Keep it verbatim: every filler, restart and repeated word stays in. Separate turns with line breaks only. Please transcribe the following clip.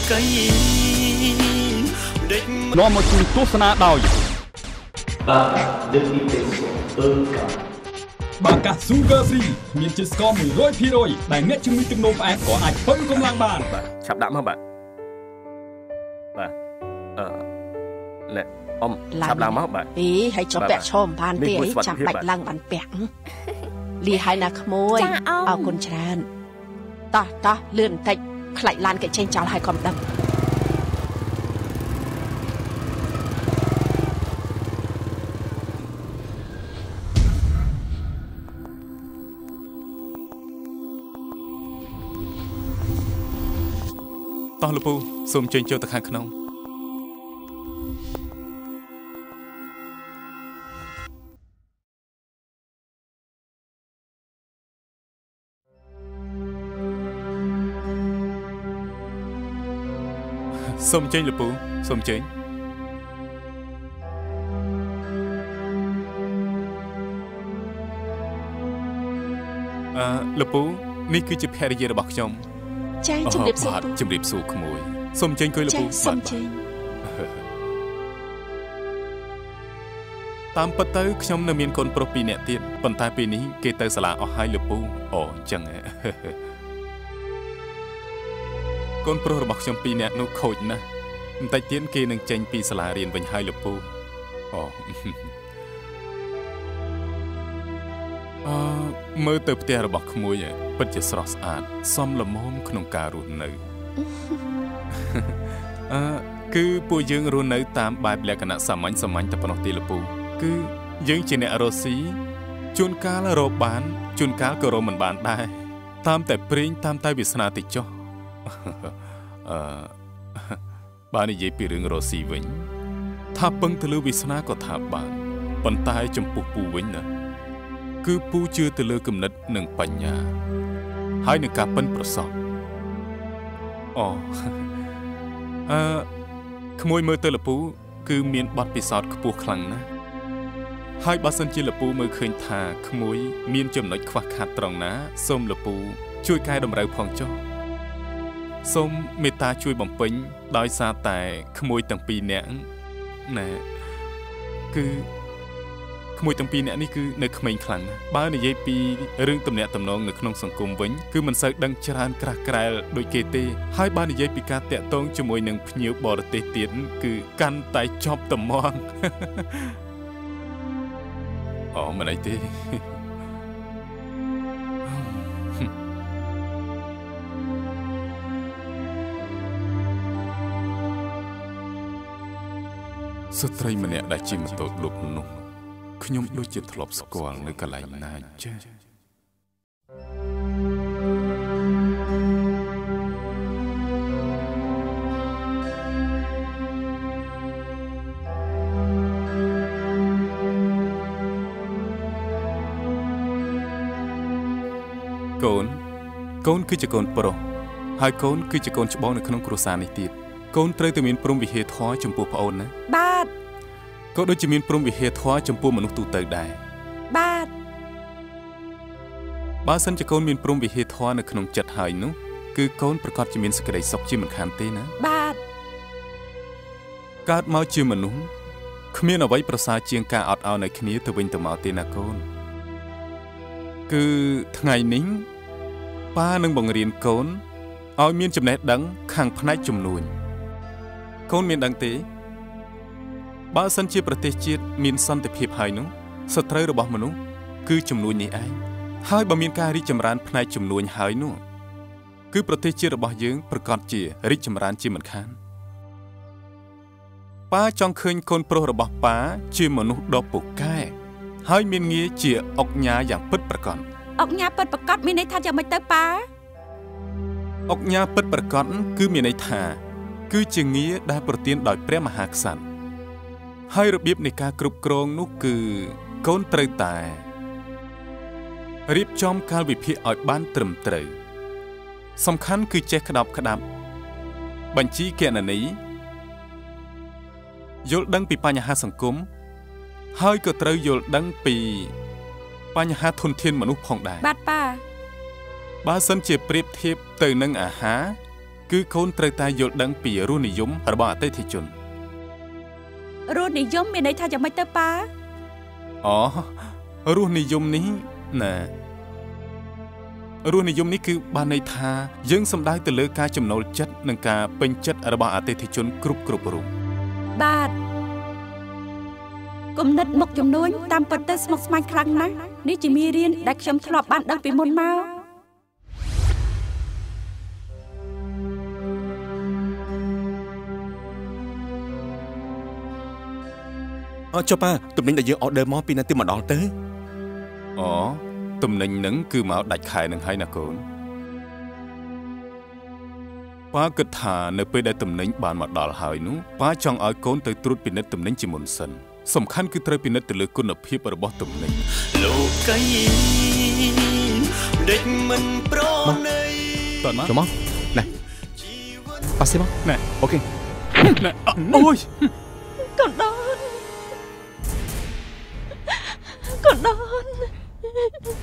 នាំមកជូនទស្សនាដោយ
បាកាដឹកពីទេសអឺកា
បាកា Sugar Free មានជាតិស្ករ មួយរយភាគរយ ដែលអ្នកជំងឺទឹកនោមផ្អែមក៏អាចពឹងកម្លាំងបាន
បាទឆាប់ដាក់មកបាទបាទអឺណែអ៊ំឆាប់ឡើងមកបាទ
អីហើយចុះពាក់ឈរមិនបានទេអីចាំបាច់ឡើងបានពាក់លីហើយណាក្មួយអរគុណច្រើនតោះតោះលឿនបន្តិចខ្លាចឡានគេចេញចោលហើយកុំដឹង
តោះលោកពូសូមចេញចូលទៅខាងក្នុងសូមចេញលោកពូសូមចេញអឺលោកពូនេះគឺជាភរិយារបស់ខ្ញុំ
ចា៎ជំរាបសួរ
ជំរាបសួរក្មួយសូមចេញគួយលោកពូ
សូមចេញ
តាមពិតទៅខ្ញុំនៅមានកូនប្រុសពីរនាក់ទៀតប៉ុន្តែពេលនេះគេទៅសាលាអស់ហើយលោកពូអូអញ្ចឹងកូនប្រុសរបស់ខ្ញុំពីរនាក់នោះខូចណាស់បន្តិចទៀតគេនឹងចេញពីសាលារៀនវិញហើយលោកពូអូអឺមើលទៅផ្ទះរបស់ក្មួយពិតជាស្រស់ស្អាតសមល្មមក្នុងការរស់នៅអឺគឺពួកយើងរស់នៅតាមបែបលក្ខណៈសាមញ្ញសាមញ្ញតែប៉ុណ្ណោះទេលោកពូគឺយើងជាអ្នករស់ស៊ីជួនកាលរកបានជួនកាលក៏រកមិនបានដែរតាមតែព្រេងតាមតែវាសនាតិចចុះអឺបាននិយាយពីរឿងរស់ស៊ីវិញថាពឹងទៅលើវាសនាក៏ថាបានប៉ុន្តែចំពោះពូវិញណាគឺពូជឿទៅលើគំនិតនិងបញ្ញាហើយនឹងការប៉ិនប្រសពអូអឺក្មួយមើលទៅលពូគឺមានបទពិសោធន៍ខ្ពស់ខ្លាំងណាស់ហើយបើសិនជាលពូមើលឃើញថាក្មួយមានចំណុចខ្វះខាតត្រង់ណាសូមលពូជួយកែតម្រូវផងចុះសូមមេត្តាជួយបំពេញដោយសារតែក្មួយទាំងពីរនាក់ណែគឺក្មួយទាំងពីរនាក់នេះគឺនៅក្មេងខ្លាំងណាស់បើនិយាយពីរឿងទំនាក់ទំនងនៅក្នុងសង្គមវិញគឺមិនសូវដឹងច្រើនក្រាស់ក្រែលដូចគេទេហើយបើនិយាយពីការតាក់ទងជាមួយនឹងភ្ញៀវបរទេសទៀតគឺកាន់តែជាប់ត្មងអូមិនអីទេស្ត្រីម្នាក់ដែលជាម៉ូតូលោកនោះខ្ញុំដូចជាធ្លាប់ស្គាល់នៅកន្លែងណាចេះកូនកូនគឺជាកូនប្រុសហើយកូនគឺជាកូនច្បងនៅក្នុងគ្រួសារនេះទៀតកូនត្រូវតែមានព្រហ្មវិហារធម៌ចំពោះប្អូនណា
បាទ
ក៏ដូចជាមានព្រហ្មវិហារធម៌ចំពោះមនុស្សទូទៅដែរ
បាទ
បើសិនជាកូនមានព្រហ្មវិហារធម៌នៅក្នុងចិត្តហើយនោះគឺកូនប្រកាសជាមានសេចក្តីសុខជាមិនខានទេណា
បាទ
កើតមកជាមនុស្សគ្មានអ្វីប្រសើរជាងការអត់ឱននៅគ្នាទៅវិញទៅមកទេណាកូនគឺថ្ងៃនេះប៉ានឹងបង្រៀនកូនឲ្យមានចំណេះដឹងខាងផ្នែកជំនួញកូនមានដឹងទេបើសិនជាប្រទេសជាតិមានសន្តិភាពហើយនោះសត្រូវរបស់មនុស្សគឺជំនួញនេះឯងហើយបើមានការរីកចម្រើនផ្នែកជំនួញហើយនោះគឺប្រទេសជាតិរបស់យើងប្រកាសជារីកចម្រើនជាមិនខានប៉ាចង់ឃើញកូនប្រុសរបស់ប៉ាជាមនុស្សដ៏ពូកែហើយមានងារជាអុកញ៉ាយ៉ាងពិតប្រាកដ
អុកញ៉ាពិតប្រាកដមានន័យថាយ៉ាងម៉េចទៅប៉ា
អុកញ៉ាពិតប្រាកដគឺមានន័យថាគឺជាងារដែលប្រទានដោយព្រះមហាក្សត្រហើយរបៀបនៃការគ្រប់គ្រងនោះគឺកូនត្រូវតែរៀបចំកាលវិភាគឲ្យបានត្រឹមត្រូវសំខាន់គឺចេះក្តាប់ក្តាប់បញ្ជីគណនីយល់ដឹងពីបញ្ហាសង្គមហើយក៏ត្រូវយល់ដឹងពីបញ្ហាធនធានមនុស្សផងដែរ
បាទប៉ា
បើសិនជាប្រៀបធៀបទៅនឹងអាហារគគឺកូនត្រូវតែយល់ដឹងពីរសនិយមរបស់អតិថិជន
រសនិយមមានន័យថាយ៉ាងម៉េចទៅប៉ា
អូរសនិយមនេះណារសនិយមនេះគឺបានន័យថាយើងសំដៅទៅលើការចំណូលចិត្តនិងការពេញចិត្តរបស់អតិថិជនគ្រប់គ្រប់រូប
បាទគំនិតមុខចំនួនតាមពិតទៅស្មុគស្មាញខ្លាំងណាស់នេះជាមេរៀនដែលខ្ញុំធ្លាប់បានដឹងពីមុនមក
អត់ចុះប៉ាទំនិញដែលយើងអอเดอร์មកពីណាទីមកដល់ទៅ
អូទំនិញហ្នឹងគឺមកដាច់ខែនឹងហើយណាកូនប៉ាគិតថានៅពេលដែលទំនិញបានមកដល់ហើយនោះប៉ាចង់ឲ្យកូនទៅត្រួតពិនិត្យទំនិញជាមុនសិនសំខាន់គឺត្រូវពិនិត្យទៅលើគុណភាពរបស់ទំនិញ
លោកីដេចមិនប្រណីតើមកចូលមកណែប៉ាស៊ីមកណែអូខេ
ណែអូយក
ូនដូនកូនដូន